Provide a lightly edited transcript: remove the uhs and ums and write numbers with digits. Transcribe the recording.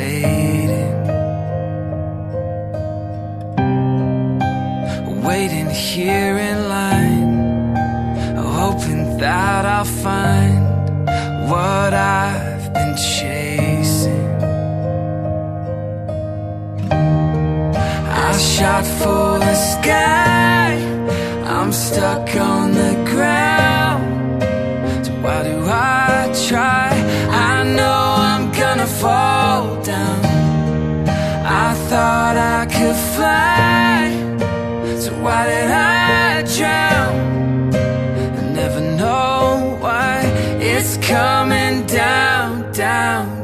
waiting here in line, hoping that I'll find what I've been chasing. I shot for the sky, I'm stuck on the ground. So why do I try? I know I'm gonna fall down. I thought I could fly, so why did I drown? I never know why it's coming down, down.